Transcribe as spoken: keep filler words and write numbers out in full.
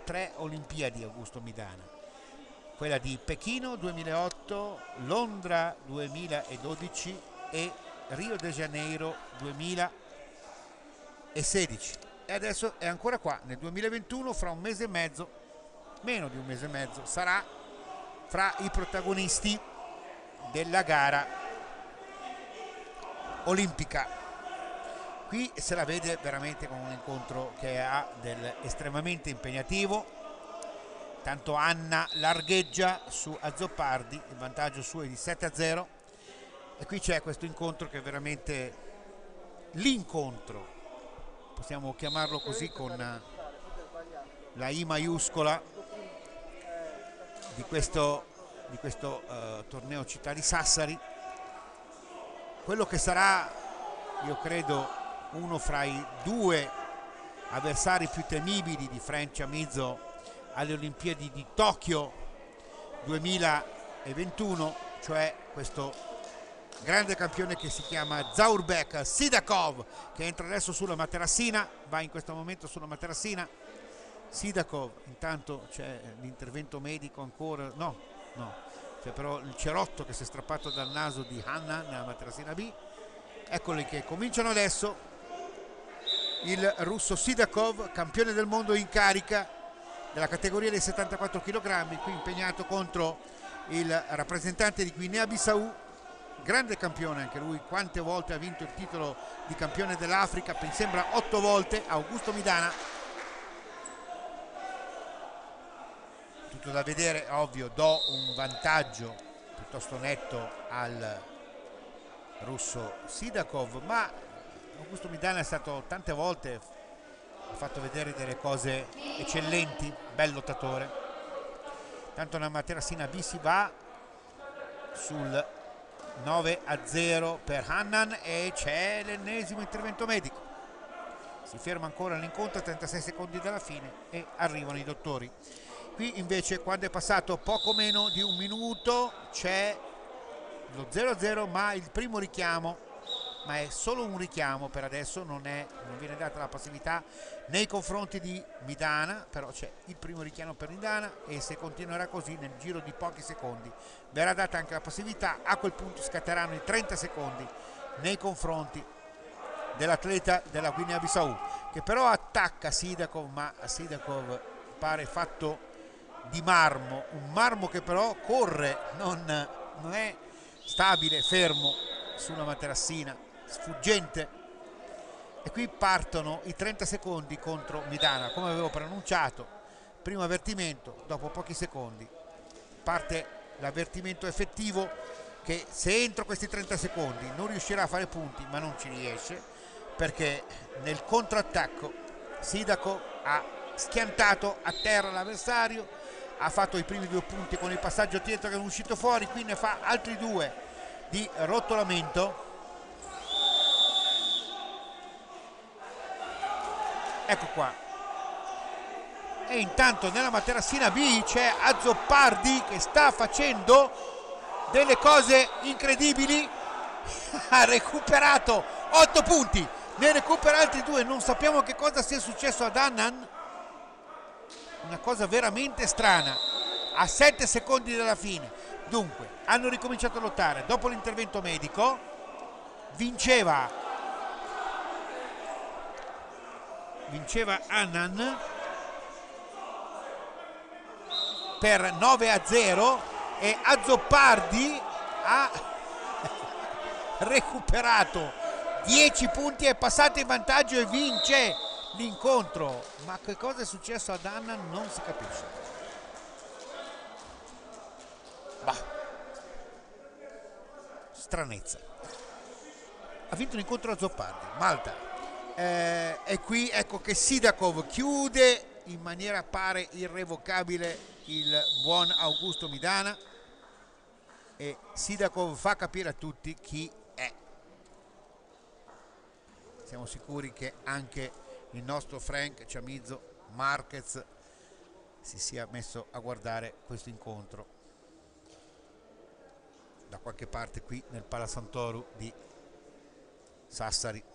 tre Olimpiadi Augusto Midana, quella di Pechino duemilaotto, Londra duemiladodici e Rio de Janeiro duemilasedici, e adesso è ancora qua nel duemilaventuno. Fra un mese e mezzo, meno di un mese e mezzo, sarà fra i protagonisti della gara olimpica. Qui se la vede veramente come un incontro che ha del estremamente impegnativo. Tanto Anna largheggia su Azzopardi, il vantaggio suo è di sette a zero, e qui c'è questo incontro che è veramente l'incontro, possiamo chiamarlo così con la I maiuscola, di questo, di questo uh, torneo Città di Sassari, quello che sarà, io credo, uno fra i due avversari più temibili di Frank Chamizo alle Olimpiadi di Tokyo duemilaventuno, cioè questo grande campione che si chiama Zaurbek Sidakov, che entra adesso sulla materassina, va in questo momento sulla materassina. Sidakov, intanto c'è l'intervento medico ancora, no, no, c'è però il cerotto che si è strappato dal naso di Hanna nella materassina B. Eccoli che cominciano adesso. Il russo Sidakov, campione del mondo in carica della categoria dei settantaquattro chilogrammi, qui impegnato contro il rappresentante di Guinea-Bissau, grande campione anche lui, quante volte ha vinto il titolo di campione dell'Africa, mi sembra otto volte, Augusto Midana. Tutto da vedere, ovvio, do un vantaggio piuttosto netto al russo Sidakov, ma Augusto Midana è stato tante volte, ha fatto vedere delle cose eccellenti, bel lottatore. Tanto nella materassina B si va sul nove a zero per Hannan e c'è l'ennesimo intervento medico. Si ferma ancora l'incontro a trentasei secondi dalla fine e arrivano i dottori. Qui invece, quando è passato poco meno di un minuto, c'è lo zero a zero, ma il primo richiamo, ma è solo un richiamo per adesso, non, è, non viene data la passività nei confronti di Midana, però c'è il primo richiamo per Midana e se continuerà così nel giro di pochi secondi verrà data anche la passività. A quel punto scatteranno i trenta secondi nei confronti dell'atleta della Guinea-Bissau, che però attacca Sidakov, ma Sidakov pare fatto di marmo, un marmo che però corre, non, non è stabile, fermo sulla materassina, sfuggente. E qui partono i trenta secondi contro Midana, come avevo preannunciato. Primo avvertimento, dopo pochi secondi parte l'avvertimento effettivo, che se entro questi trenta secondi non riuscirà a fare punti, ma non ci riesce, perché nel contrattacco Sidakov ha schiantato a terra l'avversario, ha fatto i primi due punti con il passaggio dietro che è uscito fuori, qui ne fa altri due di rotolamento. Ecco qua. E intanto nella materassina B c'è Azzopardi che sta facendo delle cose incredibili. Ha recuperato otto punti, ne recupera altri due, non sappiamo che cosa sia successo ad Annan, una cosa veramente strana, a sette secondi dalla fine. Dunque hanno ricominciato a lottare dopo l'intervento medico. Vinceva vinceva Annan per nove a zero e Azzopardi ha recuperato dieci punti, è passato in vantaggio e vince l'incontro. Ma che cosa è successo ad Annan non si capisce. Bah, stranezza. Ha vinto l'incontro Azzopardi, Malta. Eh, e qui ecco che Sidakov chiude in maniera pare irrevocabile il buon Augusto Midana e Sidakov fa capire a tutti chi è. Siamo sicuri che anche il nostro Frank Chamizo Marquez si sia messo a guardare questo incontro da qualche parte qui nel Palasantoru di Sassari.